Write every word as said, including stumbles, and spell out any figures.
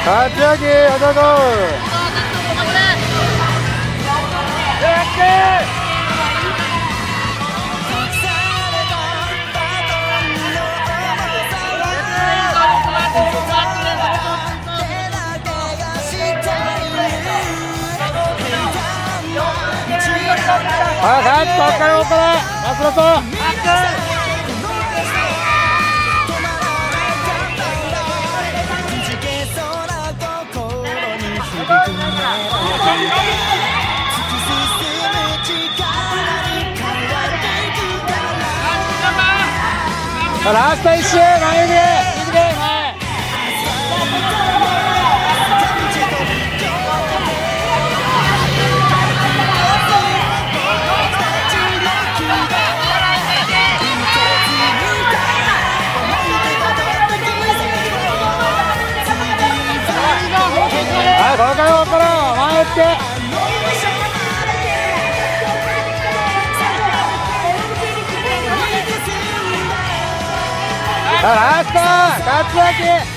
勝ち上げおめでとう。はい、はい、こっからこっからラストラスト。ラスト一周、前指右で前。はい、ここからここから前打って。ラスト勝ち抜き。